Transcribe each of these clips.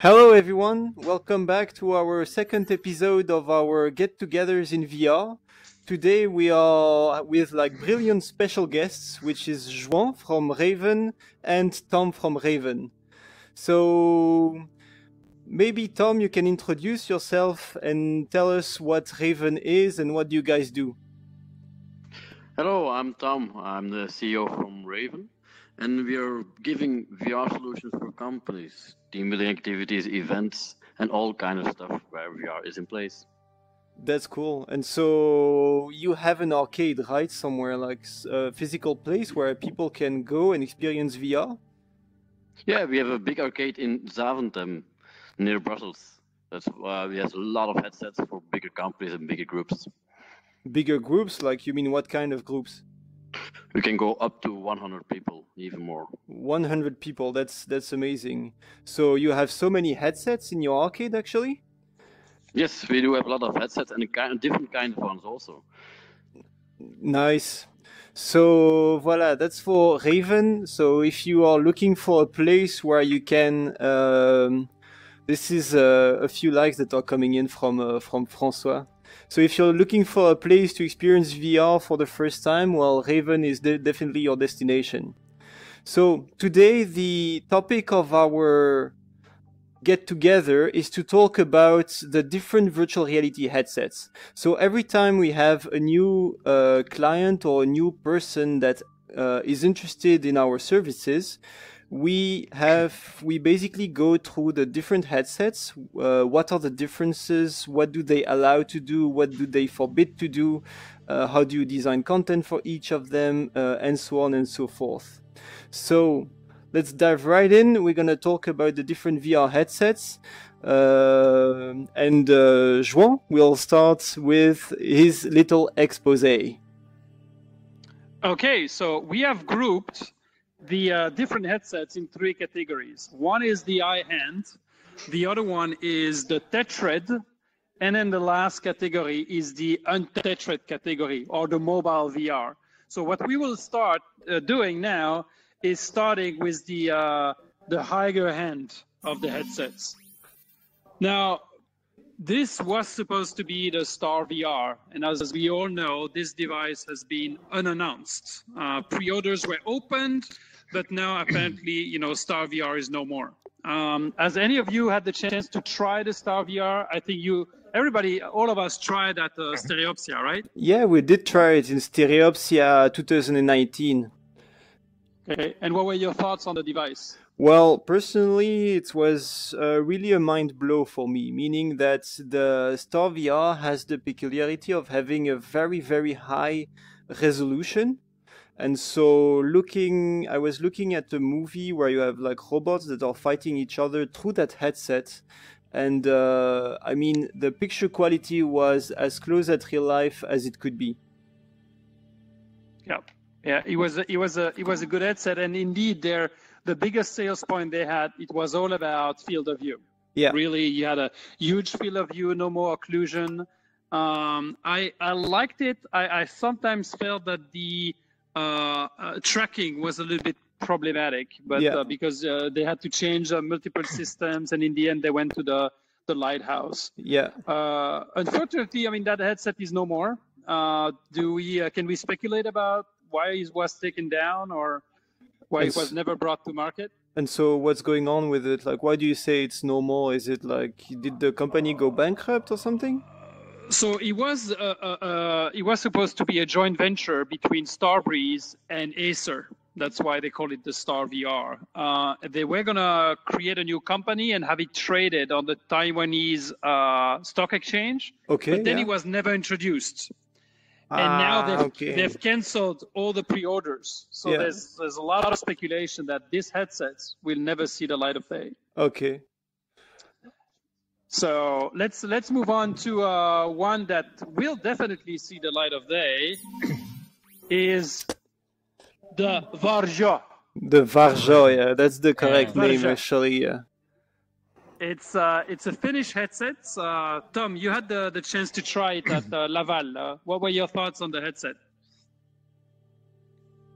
Hello everyone, welcome back to our second episode of our get-togethers in VR. Today we are with brilliant special guests, which is Juan from Raven and Tom from Raven. So maybe Tom, you can introduce yourself and tell us what Raven is and what you guys do. Hello, I'm Tom. I'm the CEO from Raven, and we are giving VR solutions for companies, team building activities, events, and all kind of stuff where VR is in place. That's cool. And so you have an arcade, right? Somewhere like a physical place where people can go and experience VR? Yeah, we have a big arcade in Zaventem, near Brussels. That's we have a lot of headsets for bigger companies and bigger groups. Bigger groups? Like, you mean what kind of groups? We can go up to 100 people, even more. 100 people, that's amazing. So you have so many headsets in your arcade, actually? Yes, we do have a lot of headsets and different kind of ones also. Nice. So voila, that's for Raven. So if you are looking for a place where you can, this is a few likes that are coming in from François. So if you're looking for a place to experience VR for the first time, well, Raven is definitely your destination. So today the topic of our get together is to talk about the different virtual reality headsets. So every time we have a new client or a new person that is interested in our services, we basically go through the different headsets. What are the differences? What do they allow to do? What do they forbid to do? How do you design content for each of them? And so on and so forth. So let's dive right in. We're going to talk about the different VR headsets. And Juan will start with his little expose. Okay, so we have grouped the different headsets in three categories. One is the iHand, the other one is the Tethered, and then the last category is the untethered category, or the mobile VR. So what we will start doing now is starting with the higher hand of the headsets. Now, this was supposed to be the Star VR, and as we all know, this device has been unannounced. Pre-orders were opened, but now apparently, Star VR is no more. Has any of you had the chance to try the Star VR? I think all of us tried at Stereopsia, right? Yeah, we did try it in Stereopsia 2019. Okay, and what were your thoughts on the device? Well, personally, it was really a mind blow for me, meaning that the Star VR has the peculiarity of having a very, very high resolution. And so I was looking at a movie where you have like robots that are fighting each other through that headset. And I mean, the picture quality was as close at real life as it could be. Yeah, it was a good headset, and indeed, the biggest sales point they had, it was all about field of view. Yeah, really, you had a huge field of view, no more occlusion. I liked it. I sometimes felt that the tracking was a little bit problematic, but because they had to change multiple systems, and in the end, they went to the lighthouse. Yeah. Unfortunately, I mean, that headset is no more. Can we speculate about why it was taken down or why it was never brought to market? And so what's going on with it? Like, why do you say it's no more? Is it like, did the company go bankrupt or something? So it was supposed to be a joint venture between Starbreeze and Acer. That's why they call it the Star VR. They were going to create a new company and have it traded on the Taiwanese stock exchange. Okay. But then it was never introduced. And now they've canceled all the pre-orders. So there's a lot of speculation that this headset will never see the light of day. Okay. So let's move on to one that will definitely see the light of day. Is the Varjo. The Varjo, yeah, that's the correct name actually. Yeah. It's a Finnish headset. Tom, you had the chance to try it at Laval. What were your thoughts on the headset?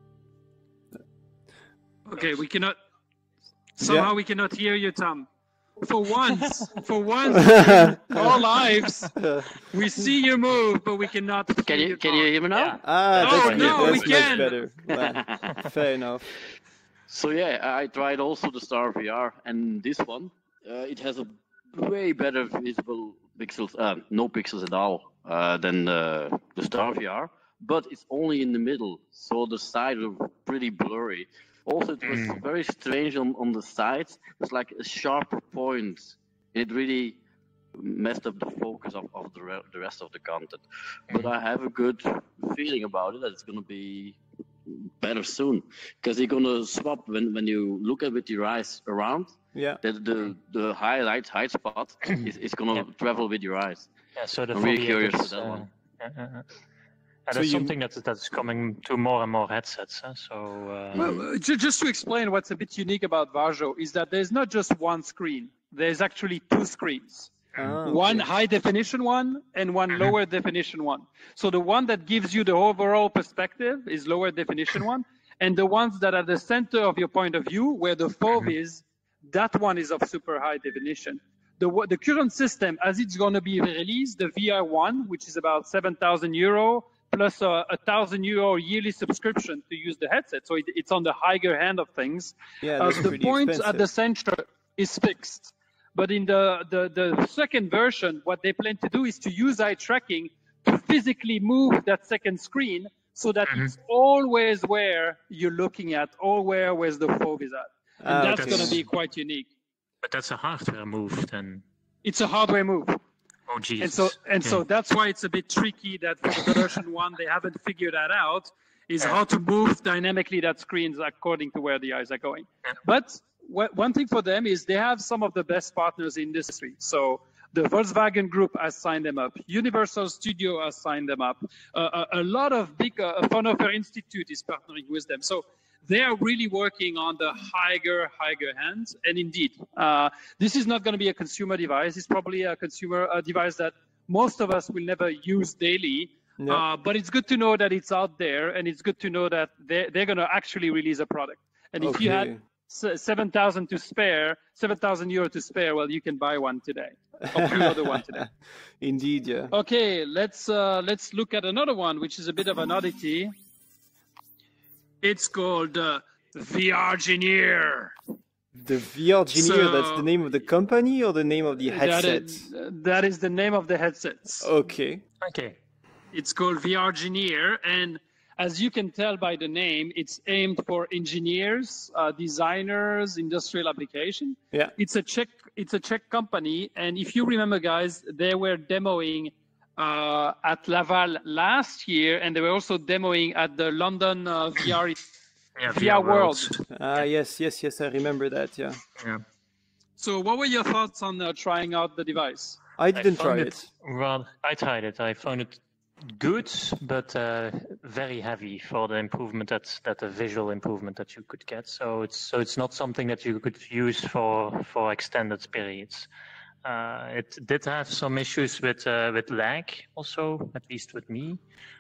Okay, we cannot. Somehow we cannot hear you, Tom. for once, in our lives, we see you move, but we cannot. Can you hear me now? That's no, we much can. better. Well, fair enough. So yeah, I tried also the Star VR, and this one, it has a way better visible pixels, no pixels at all, than the Star VR. But it's only in the middle, so the sides are pretty blurry. Also, it was very strange on the sides. It's like a sharper point. It really messed up the focus of the rest of the content. But I have a good feeling about it that it's going to be better soon, because you're going to swap when you look at with your eyes around. Yeah. The highlight high spot is going to travel with your eyes. Yeah, so I'm really curious for that one. And So that's you- something that's coming to more and more headsets. So Well, just to explain what's a bit unique about Varjo is that there's not just one screen. There's actually two screens. Ah, One high definition one and one lower definition one. So the one that gives you the overall perspective is lower definition one, and the ones that are the center of your point of view, where the FOV is, that one is of super high definition. The current system, as it's going to be released, the VR1, which is about €7,000 plus a €1,000 yearly subscription to use the headset. So it's on the higher hand of things. Yeah, that's The pretty point at expensive. the center is fixed. But in the second version, what they plan to do is to use eye tracking to physically move that second screen so that it's always where you're looking at, always where the FOV is at. And that's okay. going to be quite unique. but that's a hardware move then. It's a hardware move. Oh Jesus. So that's why it's a bit tricky that for the version 1, they haven't figured that out, is how to move dynamically that screens according to where the eyes are going. But one thing for them is they have some of the best partners in the industry. So the Volkswagen Group has signed them up. Universal Studio has signed them up. A lot of big Fraunhofer Institute is partnering with them. So they are really working on the higher hands. And indeed, this is not going to be a consumer device. It's probably a consumer device that most of us will never use daily. No. But it's good to know that it's out there, and it's good to know that they're going to actually release a product. And if you had 7,000 to spare, €7,000 to spare, well, you can buy one today, or pre-order one today. Indeed, yeah. Okay, let's look at another one, which is a bit of an oddity. It's called VRgineer. The VRgineer, that's the name of the company or the name of the headset? That is the name of the headsets. Okay. Okay. It's called VRgineer, and as you can tell by the name, it's aimed for engineers, designers, industrial application. Yeah. It's a Czech company, and if you remember, guys, they were demoing at Laval last year, and they were also demoing at the London VR World. Yes, I remember that, yeah. Yeah. So what were your thoughts on trying out the device? I didn't try found it. Well, I tried it. I found it good, but very heavy for the improvement that the visual improvement that you could get. So it's not something that you could use for extended periods. It did have some issues with lag, also, at least with me.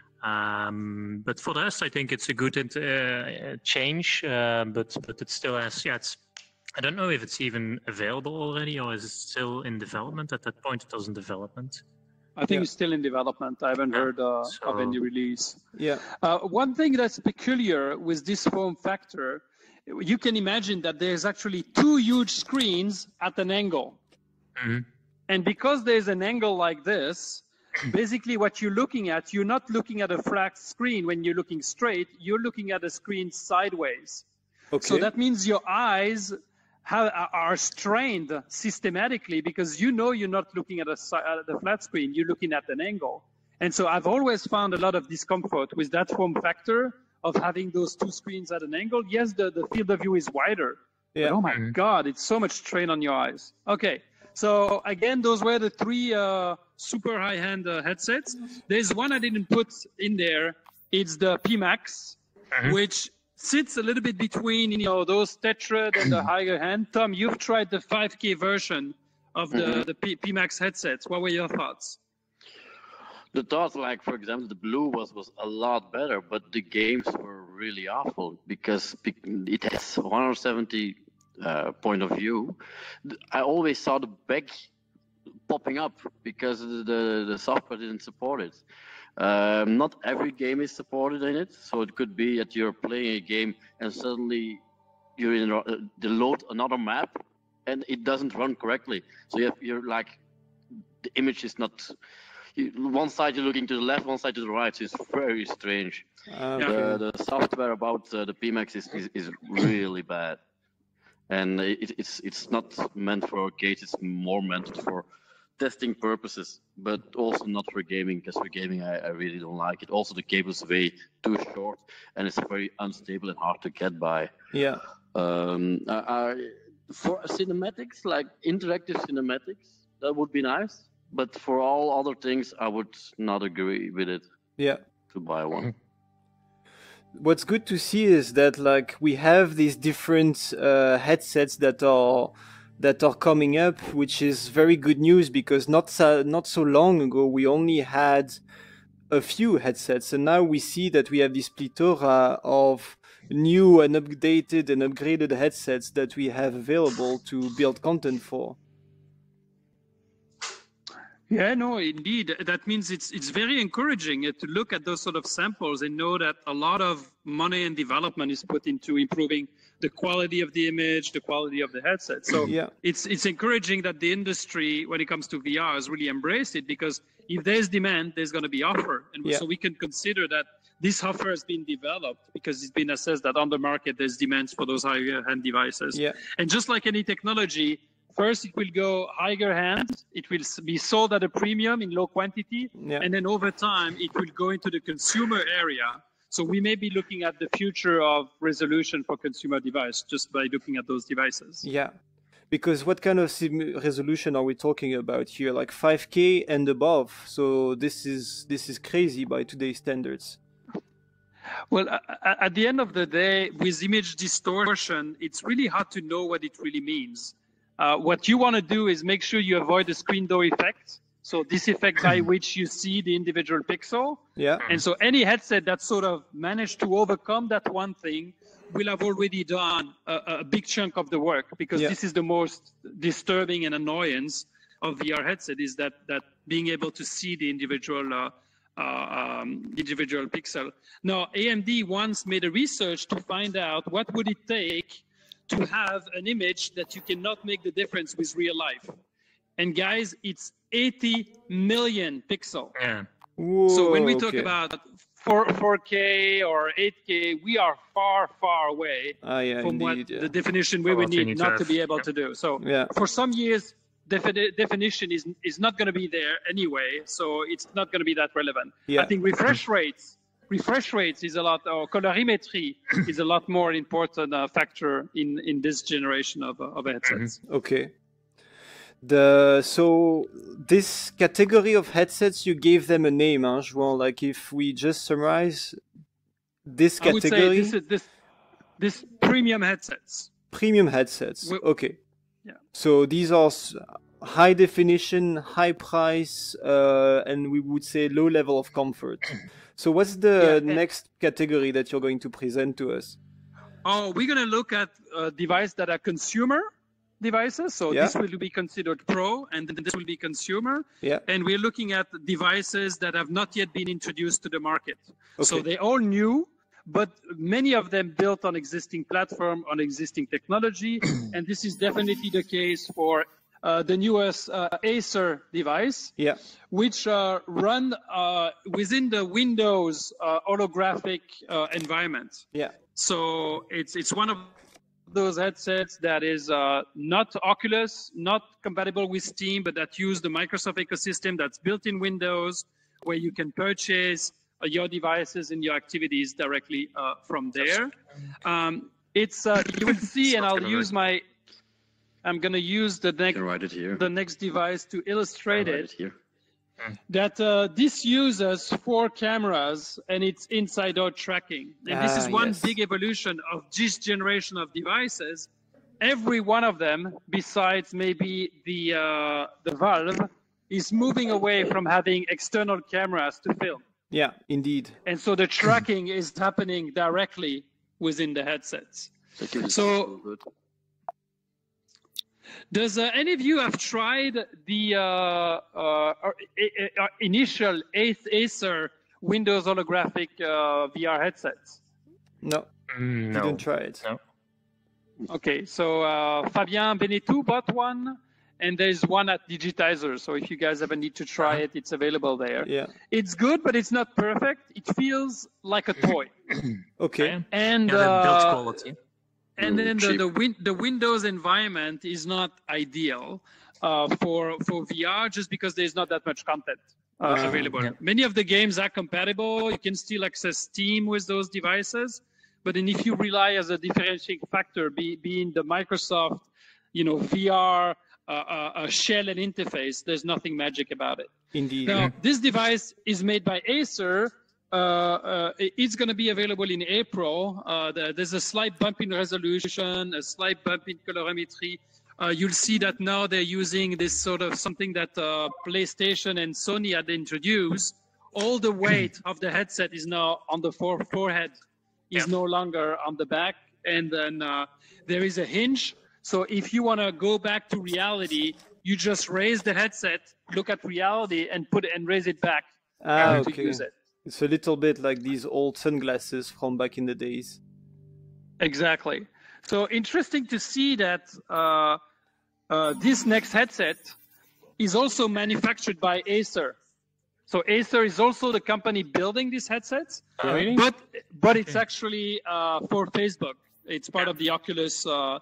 But for the rest, I think it's a good change. But it still has, I don't know if it's even available already, or is it still in development? At that point, it was in development. I think it's still in development. I haven't heard of any release. Yeah. One thing that's peculiar with this form factor, you can imagine that there's actually two huge screens at an angle. Mm-hmm. And because there's an angle like this, basically what you're looking at, you're not looking at a flat screen when you're looking straight, you're looking at a screen sideways. Okay. So that means your eyes are strained systematically because you're not looking at the flat screen, you're looking at an angle. And so I've always found a lot of discomfort with that form factor of having those two screens at an angle. Yes, the field of view is wider, but oh my God, it's so much strain on your eyes. Okay, so again, those were the three super high-end headsets. There's one I didn't put in there. It's the PMax, which sits a little bit between those Tetrad and the higher hand. Tom, you've tried the 5K version of the PMax headsets. What were your thoughts? The thoughts, like for example, the blue was a lot better, but the games were really awful because it has 170 point of view, I always saw the back popping up because the software didn't support it. Not every game is supported in it, so it could be that you're playing a game and suddenly you're in the load another map and it doesn't run correctly. So you're like, the image is not. One side you're looking to the left, one side to the right. So it's very strange. The software about the Pimax is really bad, and it's not meant for arcades. It's more meant for testing purposes, but also not for gaming, because for gaming I really don't like it. Also the cable's way too short and it's very unstable and hard to get by. Yeah. For cinematics, like interactive cinematics, that would be nice, but for all other things I would not agree with it. Yeah. To buy one. What's good to see is that like we have these different headsets that are coming up, which is very good news, because not so long ago we only had a few headsets, and now we see that we have this plethora of new and updated and upgraded headsets that we have available to build content for. Yeah, no, indeed. That means it's very encouraging to look at those sort of samples and know that a lot of money and development is put into improving the quality of the image, the quality of the headset. So yeah. It's encouraging that the industry, when it comes to VR, has really embraced it, because if there's demand, there's going to be offer. And yeah. so we can consider that this offer has been developed because it's been assessed that on the market there's demands for those higher-end devices. Yeah. And just like any technology, first, it will go higher hand. It will be sold at a premium in low quantity. Yeah. And then over time, it will go into the consumer area. So we may be looking at the future of resolution for consumer device just by looking at those devices. Yeah. Because what kind of resolution are we talking about here? Like 5K and above. So this is crazy by today's standards. Well, at the end of the day, with image distortion, it's really hard to know what it really means. What you want to do is make sure you avoid the screen door effect. So this effect by which you see the individual pixel. Yeah. And so any headset that sort of managed to overcome that one thing will have already done a big chunk of the work, because yeah. this is the most disturbing and annoyance of VR headset, is that being able to see the individual pixel. Now, AMD once made a research to find out what would it take to have an image that you cannot make the difference with real life. And guys, it's 80 million pixel. Yeah. Whoa, so when we talk okay. about 4K or 8K, we are far, far away yeah, from indeed, what the definition we would need not to be able to do. So yeah. for some years, definition is not going to be there anyway, so it's not going to be that relevant. Yeah. I think refresh rates is a lot, or colorimetry is a lot more important factor in this generation of headsets. Okay. So this category of headsets, you gave them a name, huh, João? Like if we just summarize this category, I would say this premium headsets. Premium headsets. Okay. Yeah. So these are high definition, high price, and we would say low level of comfort. So what's the next category that you're going to present to us? Oh, we're going to look at devices that are consumer devices. So this will be considered pro, and then this will be consumer. Yeah. And we're looking at devices that have not yet been introduced to the market. Okay. So they're all new, but many of them built on existing platform, on existing technology. And this is definitely the case for the newest Acer device, which run within the Windows holographic environment. Yeah. So it's one of those headsets that is not Oculus, not compatible with Steam, but that use the Microsoft ecosystem that's built in Windows, where you can purchase your devices and your activities directly from there. It's you will see, and I'll use my. I'm going to use the next device to illustrate it. That this uses 4 cameras and it's inside-out tracking. And this is one big evolution of this generation of devices. Every one of them, besides maybe the Valve, is moving away from having external cameras to film. Yeah, indeed. And so the tracking is happening directly within the headsets. So Does any of you have tried the initial Acer Windows holographic VR headsets? No, No. didn't try it. No. Okay, so Fabien Benetou bought one, and there's one at Digitizer. So if you guys ever need to try it, it's available there. Yeah. It's good, but it's not perfect. It feels like a toy. Okay. And Yeah, the build quality. and then cheap. the Windows environment is not ideal for VR, just because there's not that much content available. Yeah. Many of the games are compatible. You can still access Steam with those devices, but then if you rely as a differentiating factor, being the Microsoft, VR shell and interface, there's nothing magic about it. Indeed. Now, this device is made by Acer. It's going to be available in April. There's a slight bump in resolution, a slight bump in colorimetry. You'll see that now they're using this sort of something that PlayStation and Sony had introduced. All the weight of the headset is now on the forehead, is no longer on the back. And then there is a hinge. So if you want to go back to reality, you just raise the headset, look at reality, and raise it back to Okay. use it. It's a little bit like these old sunglasses from back in the days. Exactly. So interesting to see that this next headset is also manufactured by Acer. So Acer is also the company building these headsets, Really? but it's actually for Facebook. It's part of the Oculus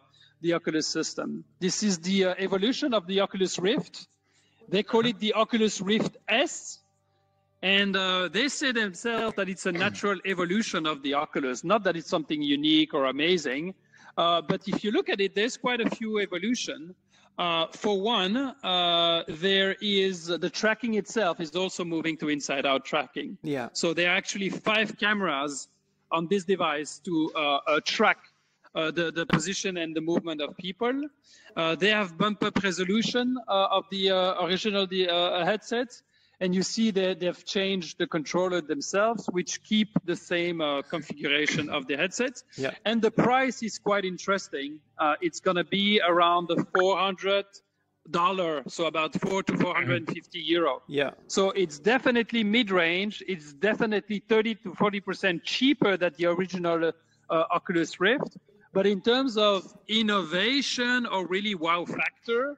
system. This is the evolution of the Oculus Rift. They call it the Oculus Rift S. And they say themselves that it's a natural evolution of the Oculus, not that it's something unique or amazing. But if you look at it, there's quite a few evolution. For one, there is the tracking itself is also moving to inside-out tracking. Yeah. So there are actually 5 cameras on this device to track the position and the movement of people. They have bump-up resolution of the original headsets. And you see that they've changed the controller themselves, which keep the same configuration of the headsets. Yeah. And the price is quite interesting. It's going to be around the $400, so about 4 to 450 euro. Yeah. So it's definitely mid-range. It's definitely 30 to 40% cheaper than the original Oculus Rift. But in terms of innovation or really wow factor,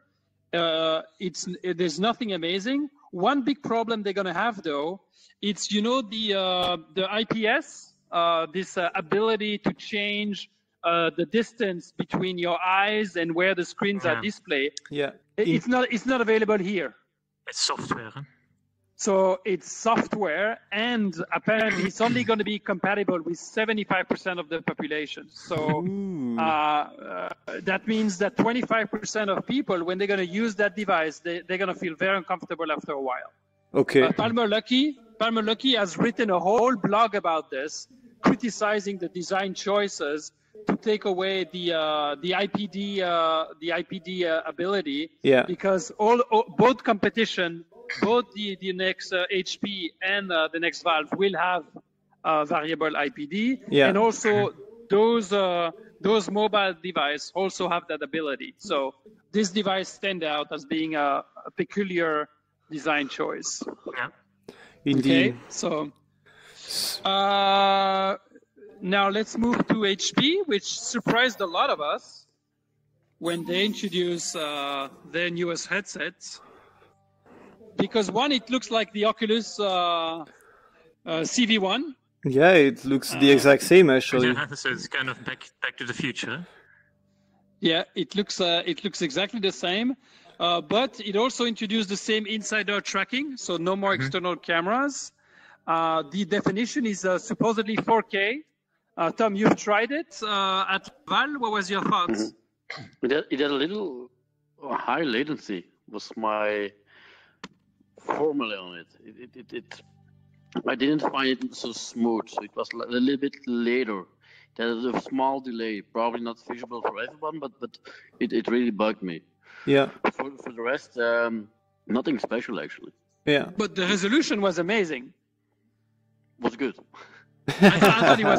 there's nothing amazing. One big problem they're going to have, though, it's, the IPS, this ability to change the distance between your eyes and where the screens are displayed. Yeah. It's not available here. It's software. Huh? So it's software, and apparently it's only going to be compatible with 75% of the population. So that means that 25% of people, when they're going to use that device, they're going to feel very uncomfortable after a while. Okay. Palmer Luckey has written a whole blog about this, criticizing the design choices to take away the IPD ability. Yeah. Because both competition. Both the next HP and the next Valve will have variable IPD, and also those mobile devices also have that ability. So this device stands out as being a peculiar design choice. Yeah. Indeed. Okay, so now let's move to HP, which surprised a lot of us when they introduced their newest headsets. Because one, it looks like the Oculus CV1. Yeah, it looks the exact same actually. Yeah, so it's kind of back to the future. Yeah, it looks exactly the same, but it also introduced the same inside-out tracking, so no more external cameras. The definition is supposedly 4K. Tom, you've tried it at Valve. What was your thoughts? It had a little high latency. Was my formula on it. I didn't find it so smooth. So it was a little bit later. There was a small delay, probably not visible for everyone, but it really bugged me. Yeah. For the rest, nothing special actually. Yeah. But the resolution was amazing. Was good. I thought it was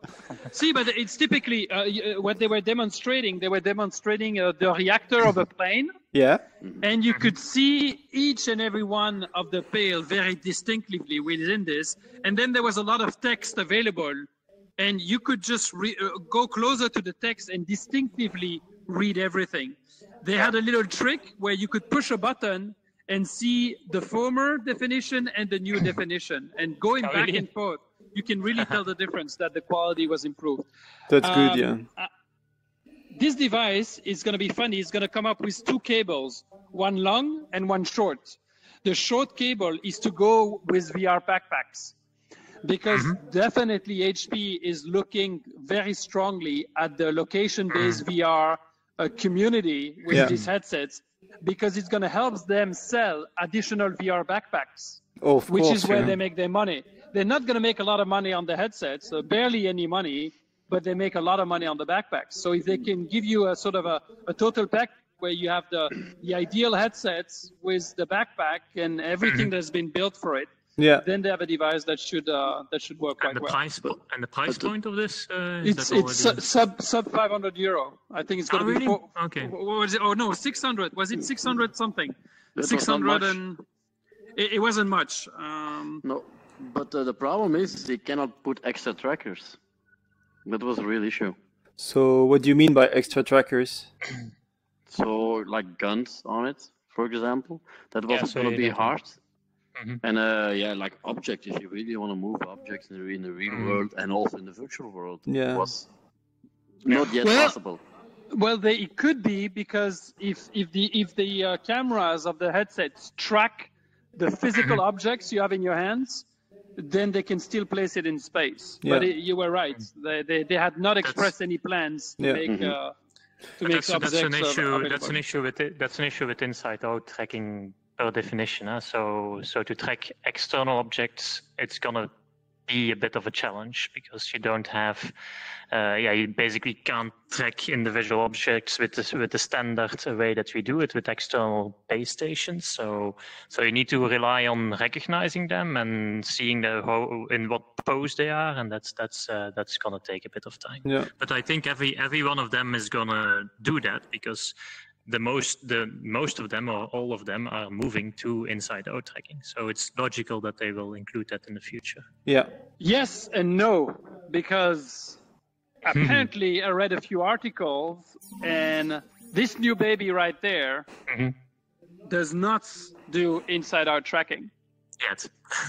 See, but it's typically what they were demonstrating. They were demonstrating the reactor of a plane, Yeah. and you could see each and every one of the pale very distinctively within this. And then there was a lot of text available, and you could just go closer to the text and distinctively read everything. They had a little trick where you could push a button and see the former definition and the new definition, and going back and forth, you can really tell the difference, that the quality was improved. That's good, yeah. This device is going to be funny. It's going to come up with two cables, one long and one short. The short cable is to go with VR backpacks, because definitely HP is looking very strongly at the location-based VR community with these headsets, because it's going to help them sell additional VR backpacks, which is where they make their money. They're not going to make a lot of money on the headsets, barely any money, but they make a lot of money on the backpacks. So if they can give you a sort of a total pack where you have the ideal headsets with the backpack and everything that's been built for it, then they have a device that should work quite well. And the price point of this? It's sub 500 euro. I think it's going to be. Okay. What was it? Oh no, 600. Was it 600 something? That 600 and it wasn't much. No, but the problem is they cannot put extra trackers. That was a real issue. So what do you mean by extra trackers? So like guns on it, for example, that was going to be hard. And like objects, if you really want to move objects in the real world and also in the virtual world, was not yet possible. Well, it could be, because if the cameras of the headsets track the physical objects you have in your hands, then they can still place it in space. But you were right; they had not expressed any plans to make objects. That's an issue with inside-out tracking per definition. So to track external objects, it's gonna be a bit of a challenge, because you don't have, you basically can't track individual objects with the standard way that we do it with external base stations. So you need to rely on recognizing them and seeing in what pose they are, and that's gonna take a bit of time. Yeah. But I think every one of them is gonna do that, because the most of them, or all of them, are moving to inside-out tracking. So it's logical that they will include that in the future. Yeah. Yes and no, because apparently I read a few articles, and this new baby right there does not do inside-out tracking yet.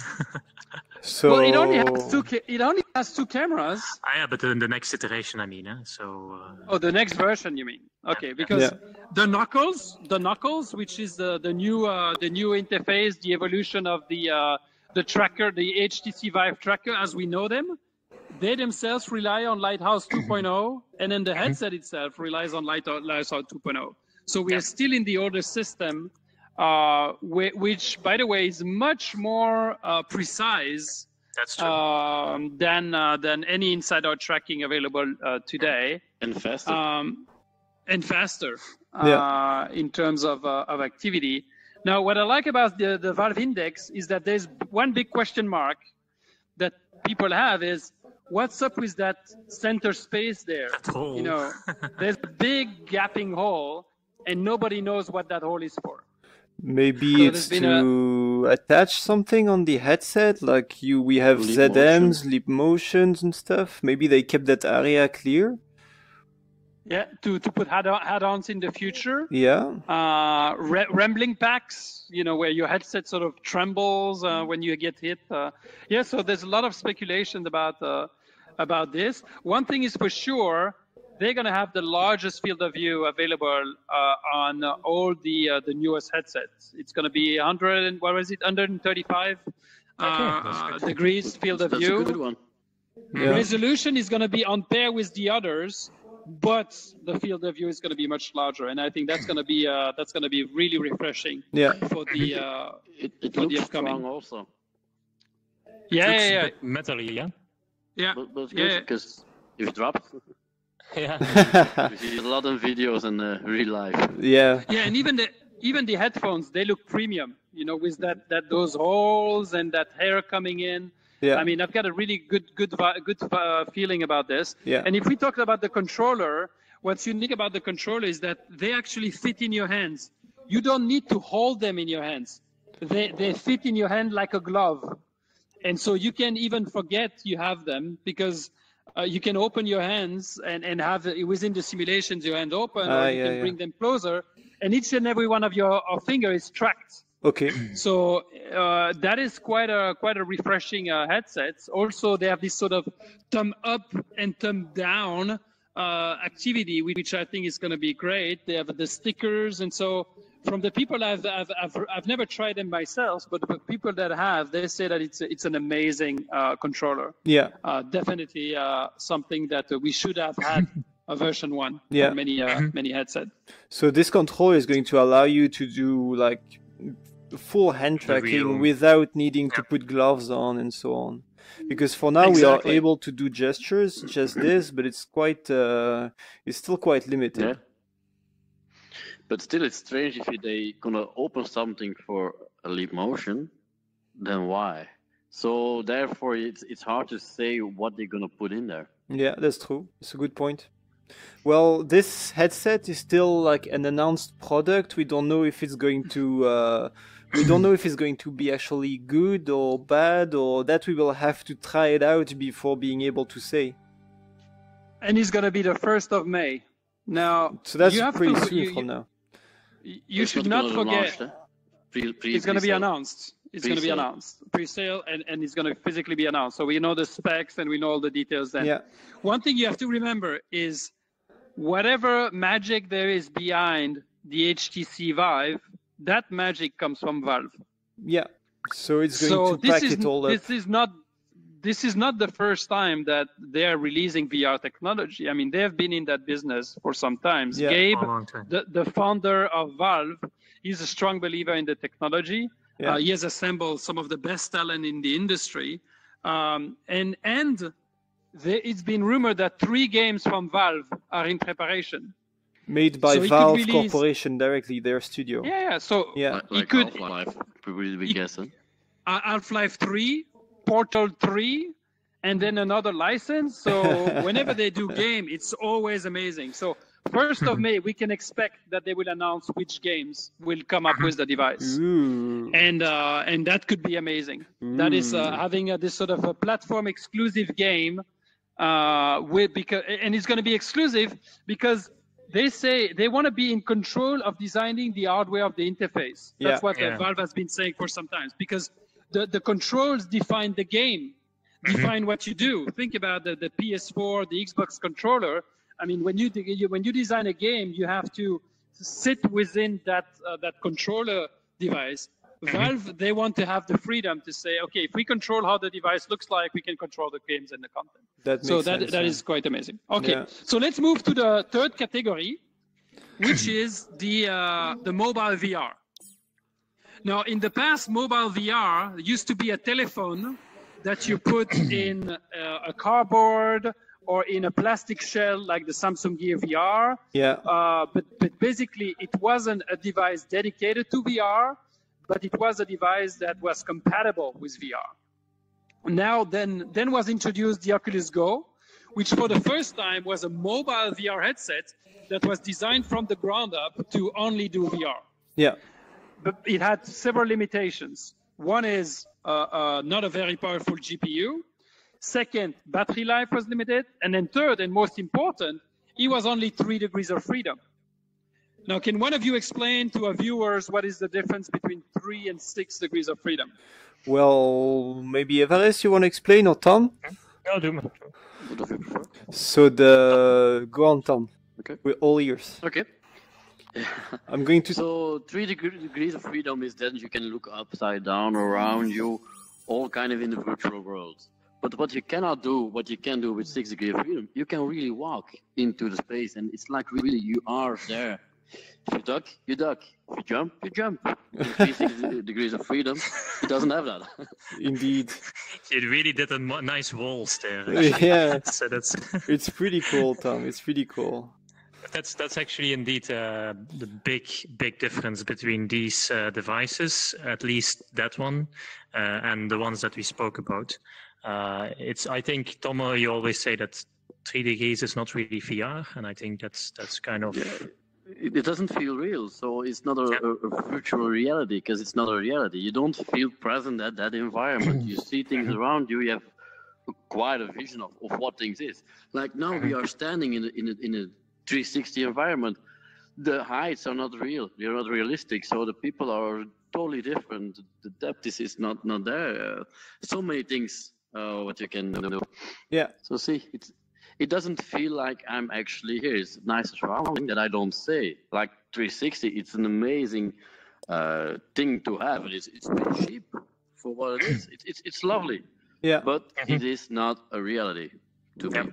So it only has two cameras. Yeah, but in the next iteration, I mean, the next version, you mean? Okay, because the Knuckles, which is the new interface, the evolution of the tracker, the HTC Vive tracker as we know them, they themselves rely on Lighthouse 2.0, and then the headset itself relies on Lighthouse 2.0. So we are still in the older system, which, by the way, is much more precise. That's true. Than any inside-out tracking available today. And faster. In terms of activity. Now, what I like about the Valve Index is that there's one big question mark that people have is, what's up with that center space there? That hole. You know, there's a big gapping hole, and nobody knows what that hole is for. Maybe it's to attach something on the headset, like we have ZMs, leap motions and stuff. Maybe they kept that area clear. Yeah, to put add-ons in the future. Yeah. Rambling packs, where your headset sort of trembles when you get hit. So there's a lot of speculation about this. One thing is for sure, they're going to have the largest field of view available on all the newest headsets. It's going to be 135 degrees field of view. That's a good one. Yeah. Resolution is going to be on par with the others, but the field of view is going to be much larger, and I think that's going to be really refreshing. Yeah. For the it for looks the upcoming. strong also. Yeah. Metally, yeah. Yeah. But it's good because if it drops. Yeah. You see a lot of videos in real life. Yeah. Yeah, and even the headphones, they look premium, with those holes and that hair coming in. Yeah. I mean, I've got a really good feeling about this. Yeah. And if we talk about the controller, what's unique about the controller is that they actually fit in your hands. You don't need to hold them in your hands. They fit in your hand like a glove. And so you can even forget you have them because you can open your hands and have within the simulations your hand open, or you can bring them closer. And each and every one of your fingers is tracked. Okay. So that is quite a refreshing headset. Also, they have this sort of thumb up and thumb down activity, which I think is going to be great. They have the stickers, and so from the people I've never tried them myself, but the people that have, they say that it's an amazing controller. Yeah. Definitely something that we should have had a version 1 Yeah. for many headsets. So this controller is going to allow you to do like full hand tracking without needing to put gloves on and so on. Because for now we are able to do gestures, just this, but it's quite it's still quite limited. Yeah. But still, it's strange if they gonna open something for a Leap Motion, then why? So therefore, it's hard to say what they're gonna put in there. Yeah, that's true. It's a good point. Well, this headset is still like an announced product. We don't know if it's going to be actually good or bad, or that we will have to try it out before being able to say. And it's going to be the 1st of May. Now, so that's you have pretty to, soon from now. You should not forget. It's going to be announced. It's going to be announced. Pre-sale, and it's going to physically be announced. So we know the specs and we know all the details then. Yeah. One thing you have to remember is whatever magic there is behind the HTC Vive, that magic comes from Valve. Yeah. So it's going to pack it all up. This is not the first time that they are releasing VR technology. I mean, they have been in that business for some time. Yeah. Gabe, For a long time. the founder of Valve, he's a strong believer in the technology. Yeah. He has assembled some of the best talent in the industry. It's been rumored that 3 games from Valve are in preparation. Made by Valve Corporation directly, their studio. Yeah. So like Half-Life, probably be guessing. Half-Life 3, Portal 3, and then another license. So whenever they do game, it's always amazing. So 1st of May, we can expect that they will announce which games will come up with the device. Ooh. And that could be amazing. Ooh. That is having this sort of a platform exclusive game and it's going to be exclusive because they say they want to be in control of designing the hardware of the interface. That's what Valve has been saying for some time, because the controls define the game, define what you do. Think about the PS4, the Xbox controller. I mean, when you design a game, you have to sit within that controller device. Valve, they want to have the freedom to say, okay, if we control how the device looks like, we can control the games and the content. That is quite amazing. Okay, so let's move to the 3rd category, which is the mobile VR. Now, in the past, mobile VR used to be a telephone that you put in a cardboard or in a plastic shell like the Samsung Gear VR. Yeah. But basically, it wasn't a device dedicated to VR, but it was a device that was compatible with VR. Now, then was introduced the Oculus Go, which for the first time was a mobile VR headset that was designed from the ground up to only do VR. Yeah. But it had several limitations. One is not a very powerful GPU. Second, battery life was limited. And then third, and most important, it was only 3 degrees of freedom. Now, can one of you explain to our viewers what is the difference between 3 and 6 degrees of freedom? Well, maybe Evaris, you want to explain, or Tom? I'll do. What do you prefer? So go on, Tom. Okay. We're all ears. Okay. I'm going to. So 3 degrees of freedom is that you can look upside down around you, all kind of in the virtual world. But what you can do with 6 degrees of freedom, you can really walk into the space, and it's like really you are there. If you duck, you duck. If you jump, you jump. In 3 degrees of freedom, it doesn't have that. Indeed. You really did a nice walls there. Yeah. So that's. It's pretty cool, Tom. It's pretty cool. That's actually indeed the big difference between these devices, at least that one, and the ones that we spoke about. I think, Tomo, you always say that 3 degrees is not really VR, and I think that's kind of... Yeah. It doesn't feel real, so it's not a virtual reality, because it's not a reality. You don't feel present at that environment. You see things around you, you have quite a vision of what things is. Like now we are standing in a 360 environment. The heights are not real, they're not realistic, so the people are totally different. The depth is not there. So many things what you can do. Yeah. So see, it doesn't feel like I'm actually here. It's nice surrounding that I don't say. Like 360, it's an amazing thing to have. It's pretty cheap for what it is. It's lovely. Yeah. But it is not a reality to me.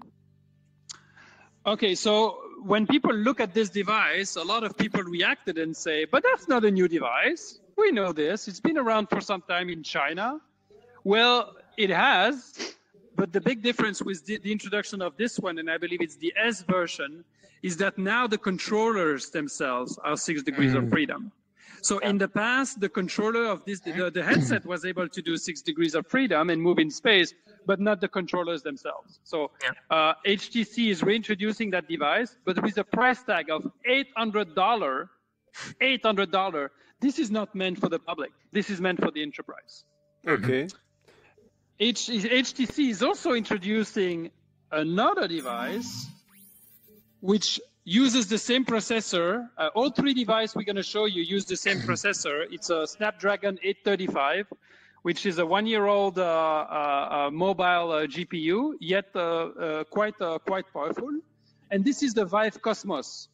Okay, so when people look at this device, a lot of people reacted and say, but that's not a new device. We know this. It's been around for some time in China. Well, it has, but the big difference with the introduction of this one, and I believe it's the S version, is that now the controllers themselves are 6 degrees of freedom. So in the past, the controller of this, the headset was able to do 6 degrees of freedom and move in space, but not the controllers themselves. So HTC is reintroducing that device, but with a price tag of $800. $800. This is not meant for the public. This is meant for the enterprise. Okay. HTC is also introducing another device which uses the same processor. All 3 devices we're going to show you use the same processor. It's a Snapdragon 835, which is a 1-year-old mobile GPU, yet quite powerful. And this is the Vive Cosmos.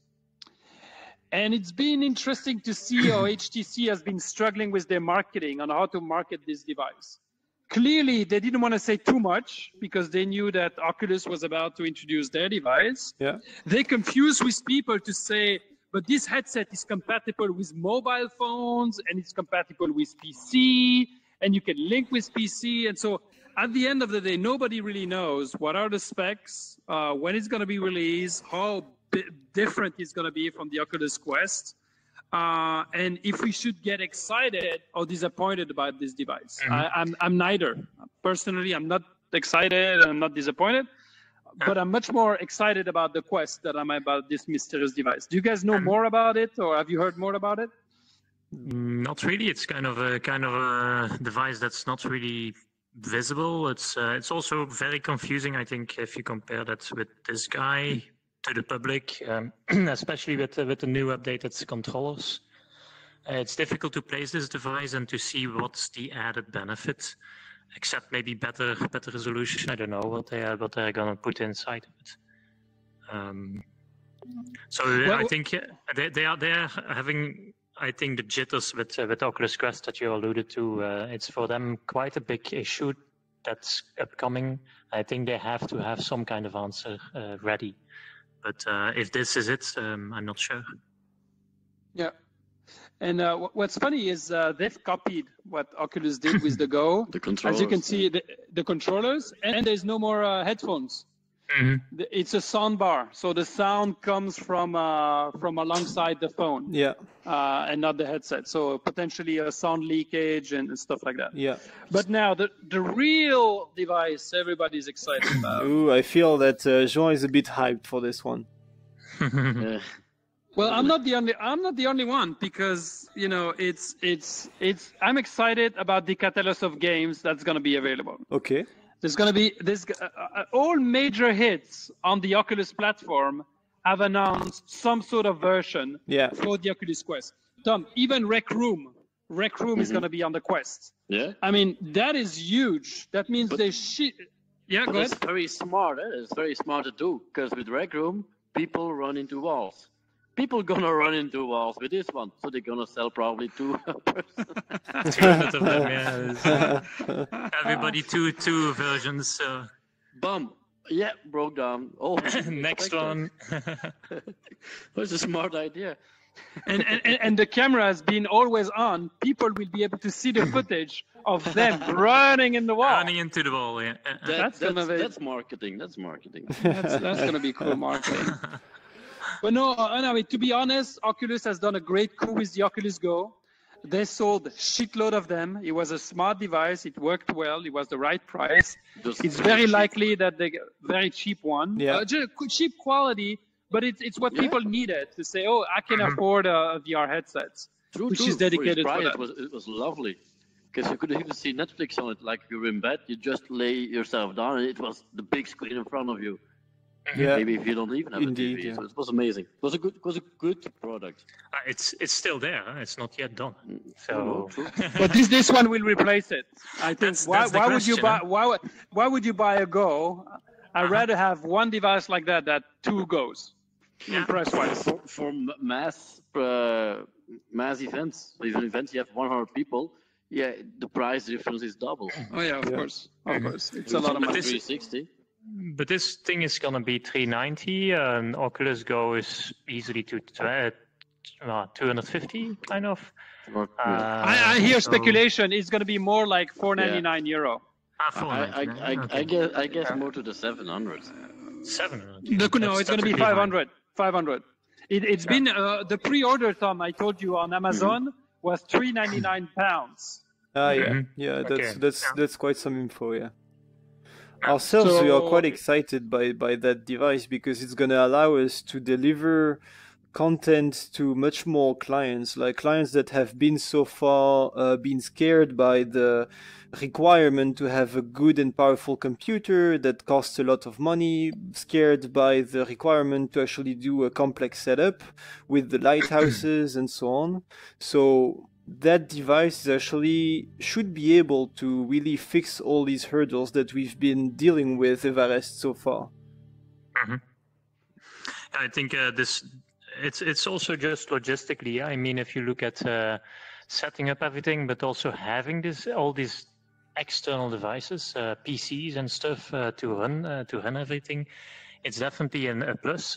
And it's been interesting to see how HTC has been struggling with their marketing on how to market this device. Clearly, they didn't want to say too much because they knew that Oculus was about to introduce their device. Yeah. They confused with people to say, but this headset is compatible with mobile phones and it's compatible with PC and you can link with PC. And so at the end of the day, nobody really knows what are the specs, when it's going to be released, how different it's going to be from the Oculus Quest. And if we should get excited or disappointed about this device. I'm neither. Personally, I'm not excited, I'm not disappointed, but I'm much more excited about the Quest than I'm about this mysterious device. Do you guys know more about it, or have you heard more about it? Not really. It's kind of a device that's not really visible. It's also very confusing, I think, if you compare that with this guy to the public, especially with the new updated controllers. It's difficult to place this device and to see what's the added benefit, except maybe better resolution. I don't know what they're gonna put inside of it. I think they're having, I think, the jitters with Oculus Quest that you alluded to. It's for them quite a big issue that's upcoming. I think they have to have some kind of answer ready. But if this is it, I'm not sure. Yeah. And what's funny is they've copied what Oculus did with the Go. The controllers. As you can see, the controllers, and there's no more headphones. Mm-hmm. It's a sound bar, so the sound comes from alongside the phone. Yeah. And not the headset. So potentially a sound leakage and stuff like that. Yeah. But now the real device everybody's excited about. Ooh, I feel that Jean is a bit hyped for this one. Yeah. Well, I'm not the only one, because I'm excited about the catalog of games that's going to be available. Okay. There's going to be all major hits on the Oculus platform have announced some sort of version for the Oculus Quest. Tom, even Rec Room is going to be on the Quest. Yeah. I mean, that is huge. That means Yeah, go ahead. It's very smart. It's very smart to do, because with Rec Room, people run into walls. People gonna run into walls with this one, so they're gonna sell probably 2 persons. 200 of them, yeah. Everybody two versions. So. Bum. Yeah, broke down. Oh, next one. That's a smart idea. And the camera has been always on. People will be able to see the footage of them running in the wall. Running into the wall, yeah. That's marketing. That's marketing. That's gonna be cool marketing. But no, to be honest, Oculus has done a great coup with the Oculus Go. They sold a shitload of them. It was a smart device. It worked well. It was the right price. Just It's very likely that they get a very cheap one. Yeah. Cheap quality, but it's what people needed to say, oh, I can afford a VR headset, which is dedicated for for its that. price, it was lovely. Because you could even see Netflix on it, like you're in bed, you just lay yourself down, and it was the big screen in front of you. Yeah. Maybe if you don't even have Indeed, a TV, yeah. so it was amazing. It was a good product. It's still there. Huh? It's not yet done. No, So true. But this one will replace it. I think. That's the Why would you buy? question, Why would you buy a Go? I'd rather have one device like that than two Goes. Yeah. Price wise. For mass events, even events you have 100 people, yeah, the price difference is double. Oh yeah, of course, of course. It's a lot of But money. 360. But this thing is gonna be 390, and Oculus Go is easily 250, kind of. I hear so- speculation. It's going to be more like €499. I guess more to the 700. 700. No, it's going to be 500. 500. It's been the pre-order, Tom. I told you on Amazon was £399. Yeah, yeah. Okay. That's quite some info. Yeah. Ourselves, we are So- quite excited by that device because it's going to allow us to deliver content to much more clients, like clients that have been so far been scared by the requirement to have a good and powerful computer that costs a lot of money, scared by the requirement to actually do a complex setup with the lighthouses and so on. So that device actually should be able to really fix all these hurdles that we've been dealing with Everest so far. I think it's also just logistically. I mean, if you look at setting up everything, but also having all these external devices, PCs and stuff to run everything, it's definitely a plus.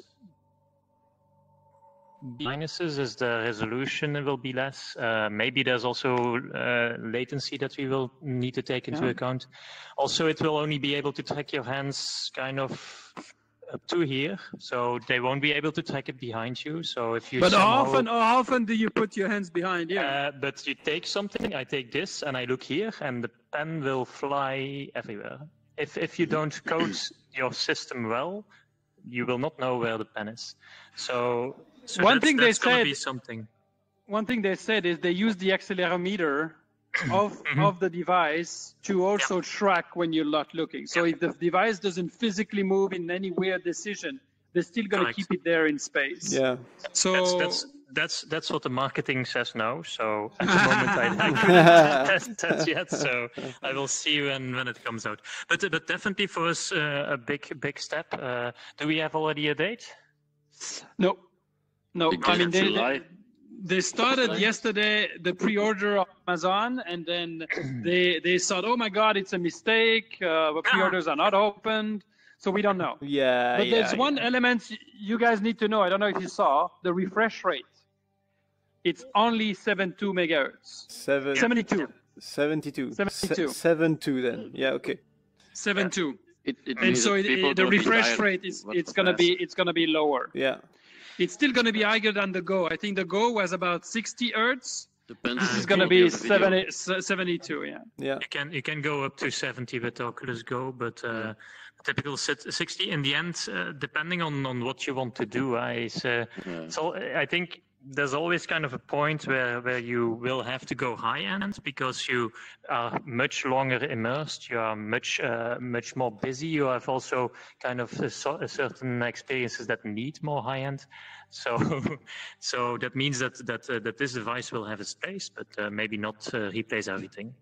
Minuses is the resolution will be less. Maybe there's also latency that we will need to take into account. Also, it will only be able to track your hands kind of up to here, so they won't be able to track it behind you. So if you But how somehow, often do you put your hands behind you? but you take something, I take this, and I look here, and the pen will fly everywhere. If you don't code your system well, you will not know where the pen is. So One thing they that's gonna said- be something. One thing they said is they use the accelerometer of the device to also track when you're not looking. So if the device doesn't physically move in any weird decision, they're still going to Correct. keep it there in space. Yeah. So That's what the marketing says now. So at the moment, I couldn't test that yet. So I will see when it comes out. But definitely for us a big step. Do we have already a date? no. Because I mean, July. they started yesterday the pre-order of Amazon, and then they thought, oh my God, it's a mistake. The pre-orders are not opened, so we don't know. Yeah. But there's yeah, one element you guys need to know. I don't know if you saw the refresh rate. It's only 72 megahertz. 72. 72. 72. 72 then. Yeah, okay. 72. It And means so that people the don't be refresh tired. rate is What it's was gonna fast. be lower. Yeah. It's still gonna be higher than the Go. I think the Go was about 60 hertz. Depends This on is the gonna quality be of the video. 72. Yeah. Yeah. You can go up to 70 with Oculus Go, but typical 60 in the end, depending on what you want to do. So I think there's always kind of a point where you will have to go high end because you are much longer immersed. You are much more busy. You have also kind of a certain experiences that need more high end. So that means that this device will have a space, but maybe not replace everything.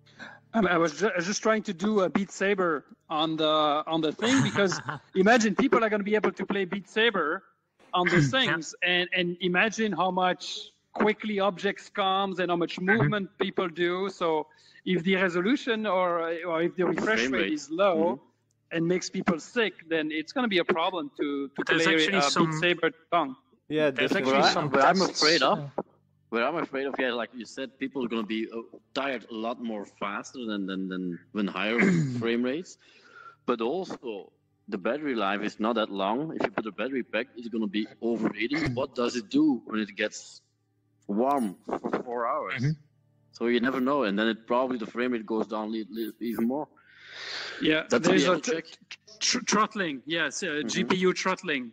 I was just trying to do a Beat Saber on the thing because imagine people are going to be able to play Beat Saber on these things, and imagine how much quickly objects comes and how much movement people do. So if the resolution or if the refresh Frame rate rate. is low and makes people sick, then it's going to be a problem to there's play actually Beat Saber tongue. Yeah, There's definitely. actually some Where I'm tests, afraid of, yeah, like you said, people are going to be tired a lot more faster than when higher frame rates. But also, the battery life is not that long. If you put a battery pack, it's going to be overheating. What does it do when it gets warm for 4 hours. Mhm. So you never know, and then probably the frame rate goes down even more. Yeah, That's there's a a check. throttling. Yes, GPU throttling.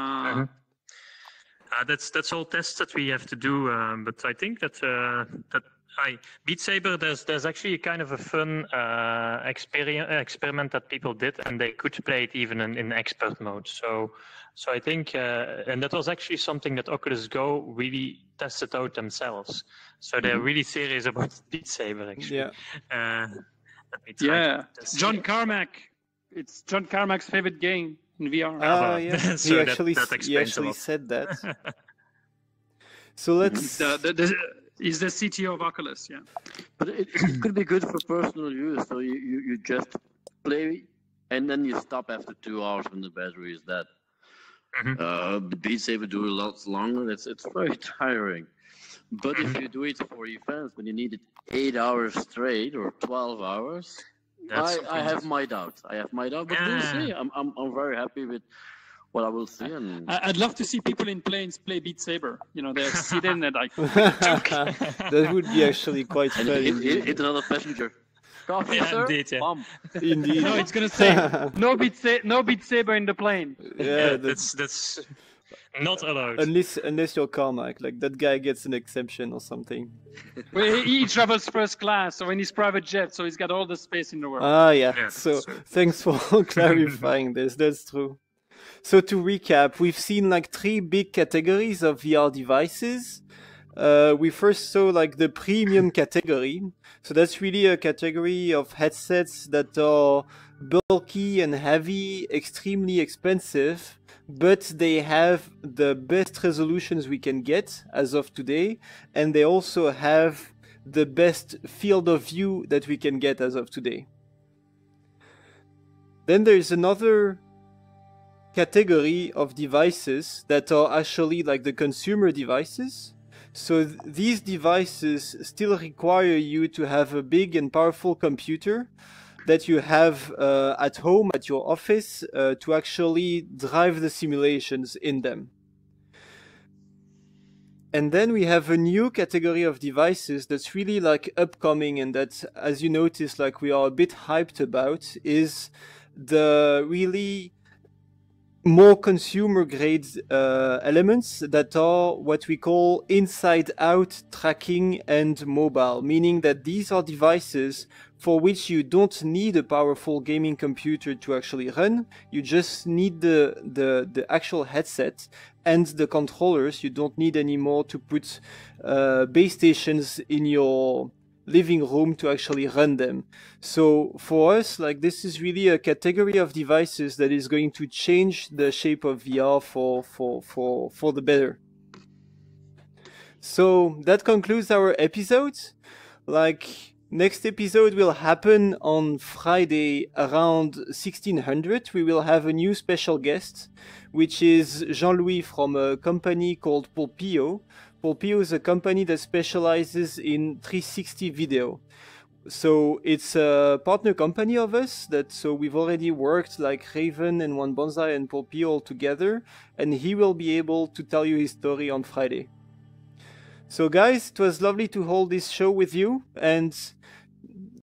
That's all tests that we have to do, but I think that Beat Saber, there's actually a kind of a fun experiment that people did, and they could play it even in expert mode. So I think, and that was actually something that Oculus Go really tested out themselves. So they're really serious about Beat Saber, actually. Yeah. Let me try Yeah, to test John here. Carmack. It's John Carmack's favorite game in VR. Ah, yeah. So he that actually explains a lot. said that. So let's. He's the CTO of Oculus. Yeah. But it could be good for personal use. So you just play, and then you stop after 2 hours when the battery is dead. Beat Saber do a lot longer. It's very tiring. But if you do it for events when you need it 8 hours straight or 12 hours, I have my doubts. But we'll see. I'm very happy with what I will see. And I'd love to see people in planes play Beat Saber. You know, they're sitting there like. That would be actually quite fun. hit another passenger. Coffee, Yeah, sir? indeed, yeah. Bum. Indeed. No, it's gonna say no Beat Saber in the plane. Yeah, that's not allowed. unless you're Carmack, like that guy gets an exemption or something. Well, he travels first class, so in his private jet, so he's got all the space in the world. Ah, yeah. Yeah, So that's true. thanks for clarifying this. That's true. So to recap, we've seen like 3 big categories of VR devices. We first saw like the premium category. So that's really a category of headsets that are bulky and heavy, extremely expensive, but they have the best resolutions we can get as of today, and they also have the best field of view that we can get as of today. Then there's another category of devices that are actually like the consumer devices. So these devices still require you to have a big and powerful computer that you have at home, at your office, to actually drive the simulations in them. And then we have a new category of devices that's really like upcoming, and that, as you notice, like we are a bit hyped about, is the really more consumer grade elements that are what we call inside out tracking and mobile, meaning that these are devices for which you don't need a powerful gaming computer to actually run. You just need the actual headset and the controllers. You don't need anymore to put base stations in your living room to actually run them. So for us, like, this is really a category of devices that is going to change the shape of VR for the better. So that concludes our episode. Like, next episode will happen on Friday around 1600. We will have a new special guest, which is Jean-Louis from a company called Pulpio. Pulpio is a company that specializes in 360 video. So it's a partner company of us so we've already worked like Raven and One Bonsai and Pulpio all together, and he will be able to tell you his story on Friday. So guys, it was lovely to hold this show with you, and